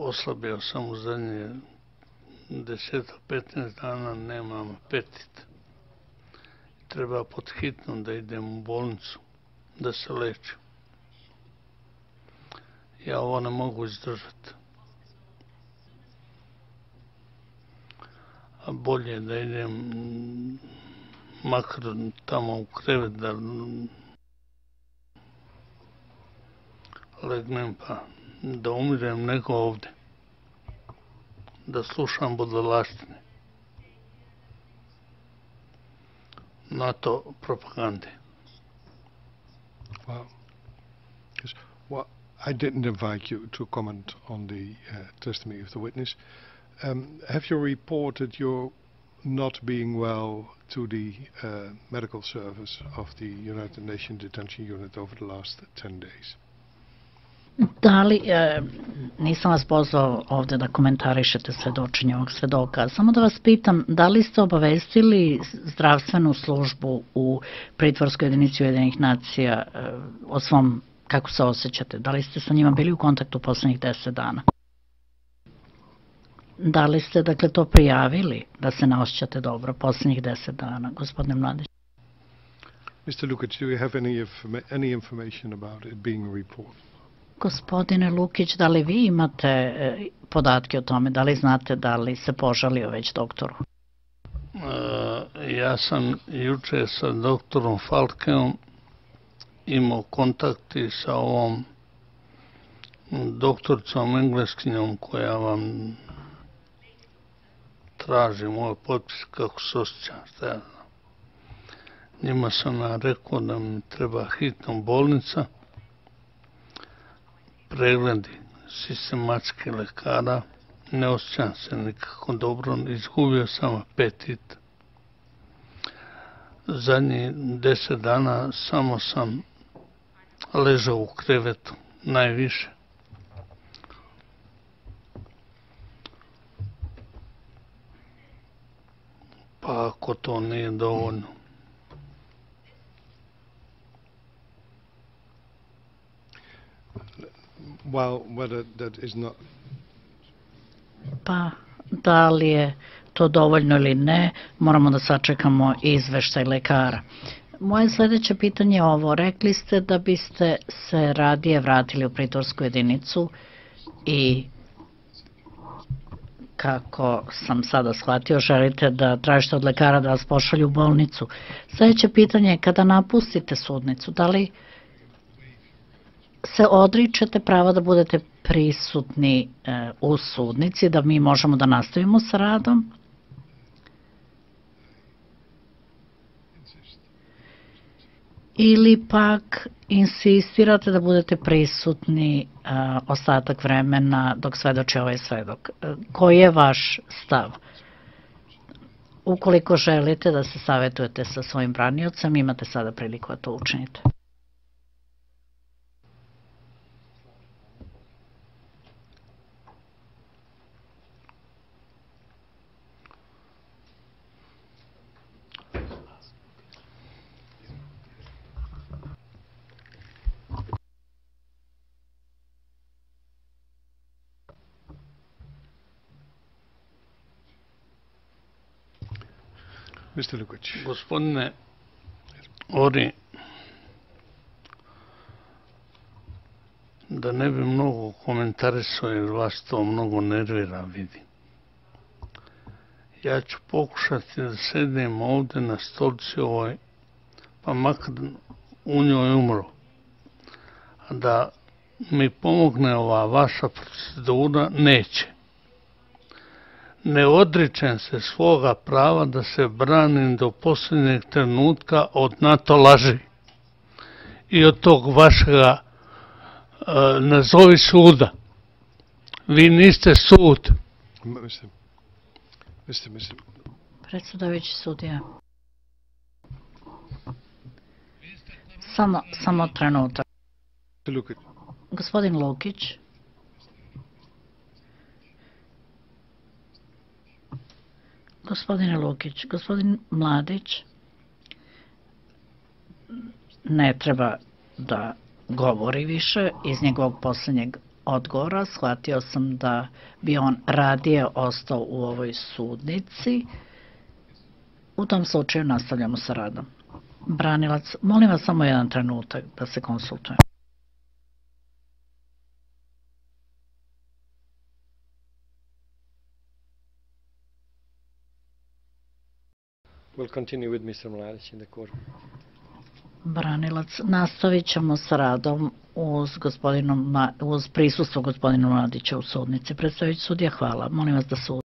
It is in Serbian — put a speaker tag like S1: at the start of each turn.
S1: oslabio sam u zadnje 10-15 dana, nemam apetit. Treba pod hitno da idem u bolnicu, da se lečim. Ja ovo ne mogu izdržati. A bolje je da idem makar tamo u krevet da legnem pa da umirem nego ovde. Da slušam budalaštine. NATO propagande.
S2: Wow. Yes. Well, I didn't invite you to comment on the testimony of the witness. Have you reported your not being well to the medical service of the United Nations Detention Unit over the last 10 days?
S3: Da li, nisam vas pozvao ovde da komentarišete svedočenje ovog svedoka, samo da vas pitam, da li ste obavestili zdravstvenu službu u pritvorskoj jedinici Ujedinjenih nacija o svom, kako se osjećate? Da li ste sa njima bili u kontaktu poslednjih 10 dana? Da li ste, dakle, to prijavili, da se ne osjećate dobro poslednjih 10 dana, gospodine Mladić?
S2: Mr. Lukic, do you have any information about it being reported?
S3: Gospodine Lukić, da li vi imate podatke o tome, da li znate da li se požalio već doktoru?
S1: Ja sam juče sa doktorom Falkeom imao kontakti sa ovom doktoricom engleskinjom koja vam traži moj potpis kako se osjećam, šta ja znam. Njima sam ja rekao da mi treba hitno bolnica, pregledi sistematski lekara, ne osjećam se nikako dobro, izgubio sam apetit. Zadnjih 10 dana samo sam ležao u krevetu, najviše. Pa ako to nije dovoljno.
S2: Well, whether that is not...
S3: Pa, da li je to dovoljno ili ne, moramo da sačekamo izveštaj lekara. Moje sledeće pitanje je ovo. Rekli ste da biste se radije vratili u pritvorsku jedinicu i kako sam sada shvatio, želite da tražite od lekara da vas pošalju u bolnicu. Sledeće pitanje je kada napustite sudnicu, da li se odričete prava da budete prisutni u sudnici, da mi možemo da nastavimo sa radom? Ili pak insistirate da budete prisutni ostatak vremena dok svedoči ovaj svedok? Koji je vaš stav? Ukoliko želite da se savetujete sa svojim braniocem, imate sada priliku da to učinite.
S2: Mr. Lukic.
S1: Gospodine Ori, da ne bi mnogo komentarisao jer vas to mnogo nervira, vidim. Ja ću pokušati da sedem ovde na stolici ovoj, pa makar u njoj umro. A da mi pomogne ova vaša procedura, neće. Ne odričem se svoga prava da se branim do posljednjeg trenutka od NATO laži i od tog vašega nazovi suda. Vi niste sud.
S3: Predsjedavajući sudija. Samo trenutak. Gospodin Lukić. Gospodine Lukić, gospodin Mladić ne treba da govori više iz njegovog poslednjeg odgovora. Shvatio sam da bi on radije ostao u ovoj sudnici. U tom slučaju nastavljamo sa radom. Branilac, molim vas samo jedan trenutak da se konsultujem.
S4: We'll continue with Mr. Mladić in the court.
S3: Branilac, nastavit ćemo sa radom uz prisustvo gospodina Mladića u sudnici. Predstavitelj sudija, hvala. Molim vas da se